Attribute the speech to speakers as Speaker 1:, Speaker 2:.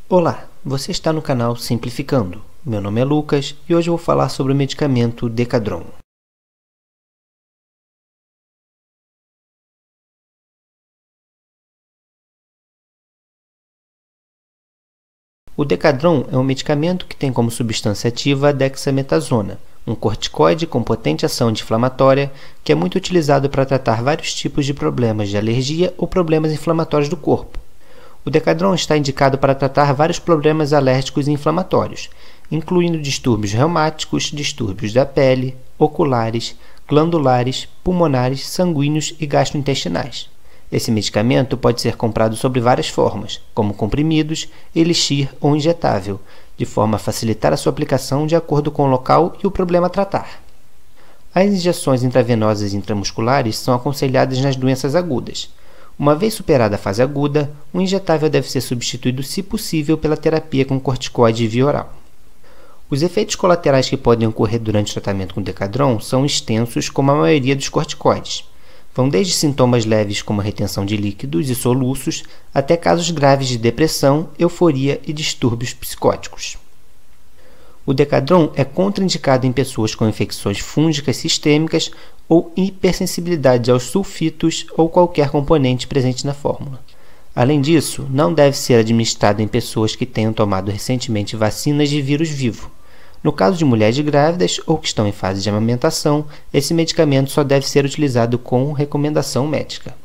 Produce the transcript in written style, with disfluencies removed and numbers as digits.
Speaker 1: Olá, você está no canal Simplificando. Meu nome é Lucas e hoje eu vou falar sobre o medicamento Decadron. O Decadron é um medicamento que tem como substância ativa a dexametasona, um corticoide com potente ação anti-inflamatória que é muito utilizado para tratar vários tipos de problemas de alergia ou problemas inflamatórios do corpo. O Decadron está indicado para tratar vários problemas alérgicos e inflamatórios, incluindo distúrbios reumáticos, distúrbios da pele, oculares, glandulares, pulmonares, sanguíneos e gastrointestinais. Esse medicamento pode ser comprado sob várias formas, como comprimidos, elixir ou injetável, de forma a facilitar a sua aplicação de acordo com o local e o problema a tratar. As injeções intravenosas e intramusculares são aconselhadas nas doenças agudas. Uma vez superada a fase aguda, o injetável deve ser substituído, se possível, pela terapia com corticoide via oral. Os efeitos colaterais que podem ocorrer durante o tratamento com Decadron são extensos, como a maioria dos corticoides. Vão desde sintomas leves como a retenção de líquidos e soluços, até casos graves de depressão, euforia e distúrbios psicóticos. O Decadron é contraindicado em pessoas com infecções fúngicas sistêmicas ou hipersensibilidade aos sulfitos ou qualquer componente presente na fórmula. Além disso, não deve ser administrado em pessoas que tenham tomado recentemente vacinas de vírus vivo. No caso de mulheres grávidas ou que estão em fase de amamentação, esse medicamento só deve ser utilizado com recomendação médica.